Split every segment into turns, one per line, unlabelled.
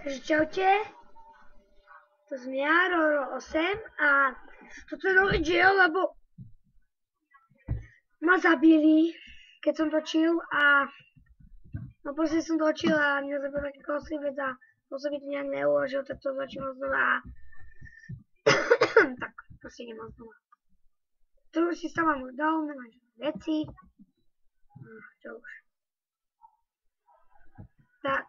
Takže čaute, to som ja, Roro8 a toto je nový diel, lebo ma zabili, keď som točil a no proste som točil a mňa zabil taký koslivec a to sa mi to nejak neuložil, tak to začalo znova tak proste nemám znova. Tu už si stávam môj dom, nemám žiadne veci, čo už. Tak.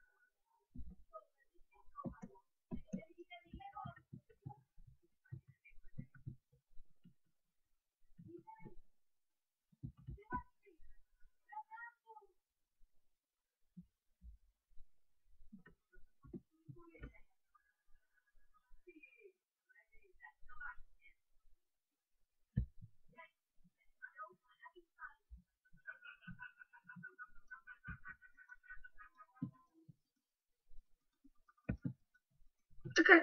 Čakaj.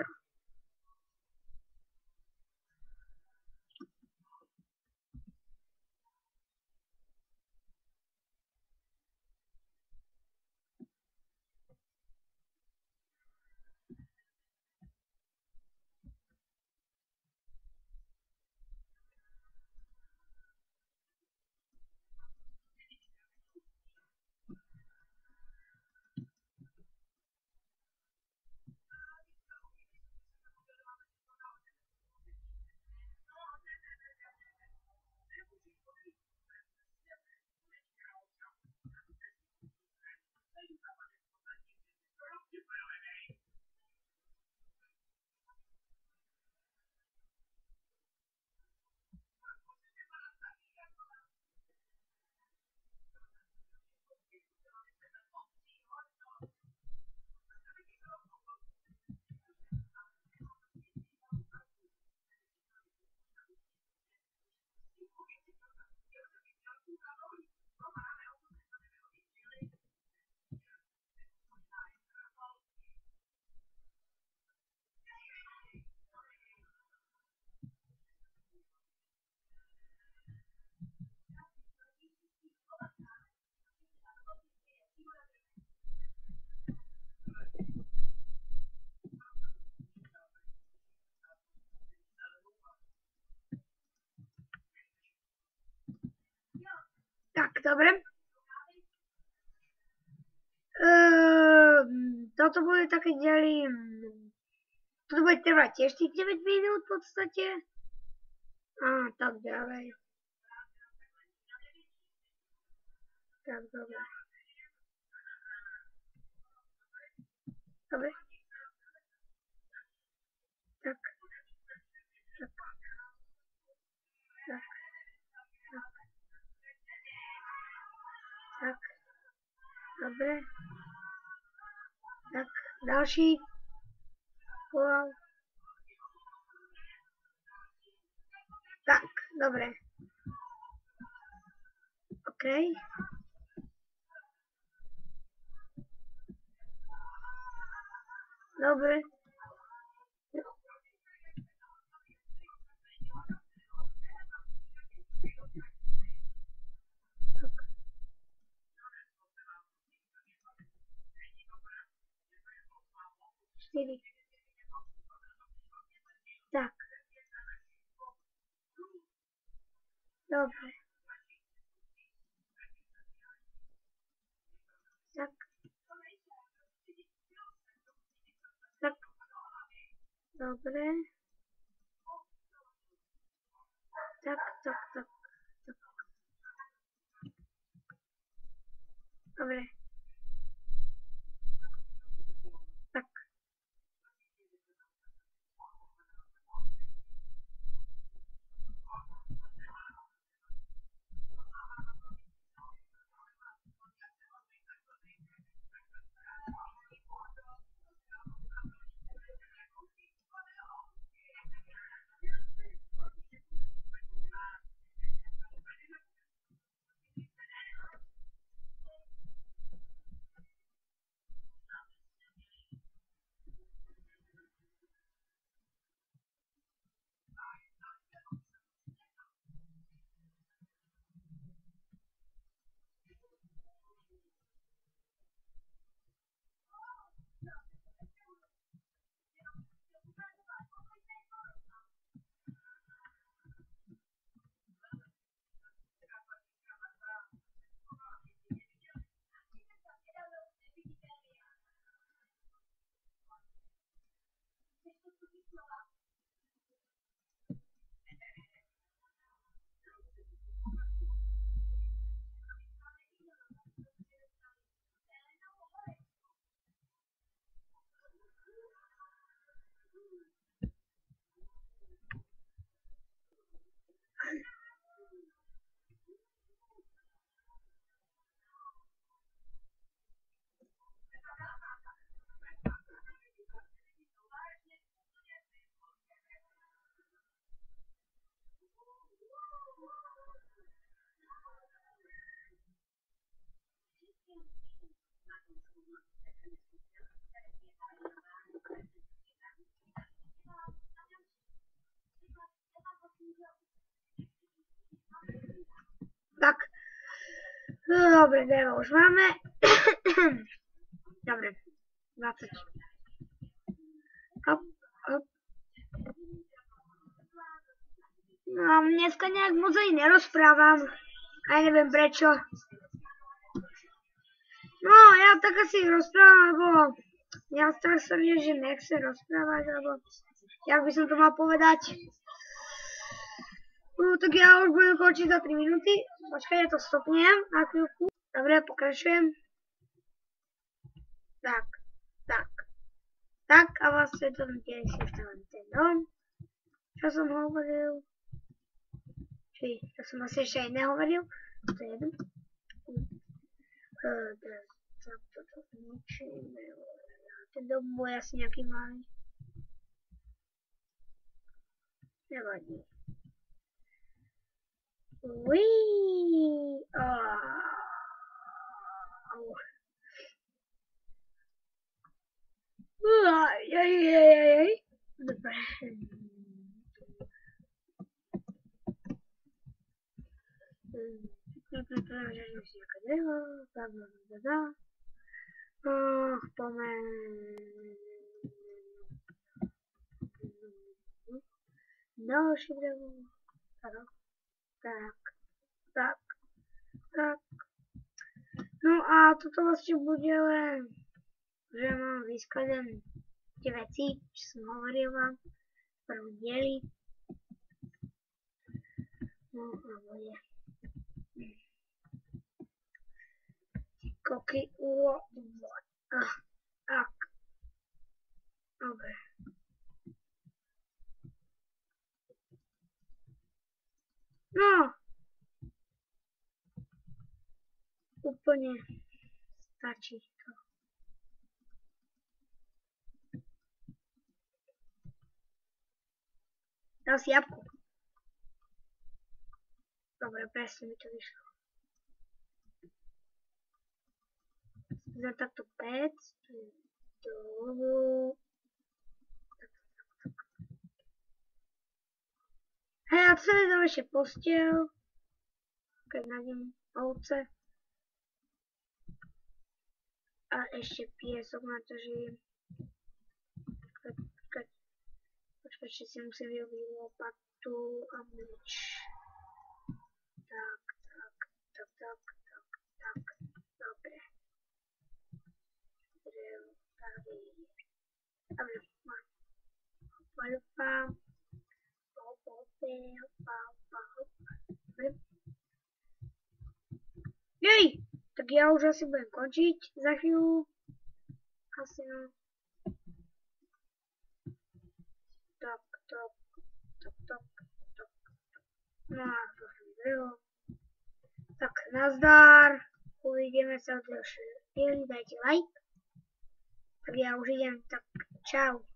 Tak, dobre. Toto bude také diely, toto bude trvať tiež tých 9 minút v podstate. A tak ďalej. Tak, dobre. Dobre. Tak. Tak. Tak. Tak. Dobre. Tak, ďalší. Wow. Tak, dobre. OK. Dobre. Čtyři. Tak. Dobre. Tak. Tak. Dobre. Tak, tak, tak. Tak. Dobre. Tak. Tak. No dobre, drevo už máme. Dobre, 20. Hop, hop. No a dneska nejak moc aj nerozprávam. Aj neviem prečo. No, ja tak asi rozprávam, lebo ja tak sa vie, že nechce rozprávať, alebo jak by som to mal povedať. No, tak ja už budem končiť za 3 minúty. Počkaj, ja to stopnem na chvíľku. Dobre, pokračujem. Tak. Tak, a vlastne to tiež si stávam ten dom. Čo som hovoril? To som asi ešte aj nehovoril. To je jedno. Toto zničíme. Ten dom bude asi nejaký malý. Nevadí. Uiii. Aj. Dobre. Další drevo. Tak. No a toto vlastne bude len, že mám vyskladané tie veci, čo som hovoril vám v prvom dieli. No a bude. Koky, tak. Dobre. No. Úplne stačí to. Dal si jabko. Dobre, presne mi to vyšlo. Za takto pec. Hej, a celý dám ešte postiel. Keď nájdem ovce. A ešte piesok na to žijem. Počkať, ešte si musím vyrobiť lopatu a meč. Tak. Dobre. Dobre, mám. Jej! Tak ja už asi budem končiť za chvíľu. Asi no. Tak. No a to som drevo. Tak, nazdar. Uvidíme sa v ďalšej dieli. Dajte like. Tak ja už idem. Tak, čau.